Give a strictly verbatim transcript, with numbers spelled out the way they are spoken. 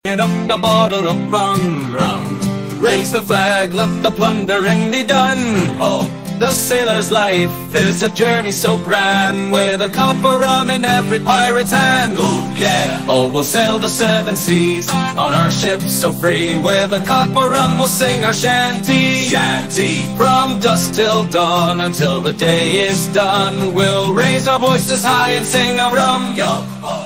Get up the bottle of rum, rum. Raise the flag, let the plundering be done. Oh, the sailor's life is a journey so grand, with a cup of rum in every pirate's hand. Ooh, yeah. Oh, we'll sail the seven seas on our ship so free. With a cup of rum we'll sing our shanty, shanty. From dusk till dawn, until the day is done, we'll raise our voices high and sing a rum, yo.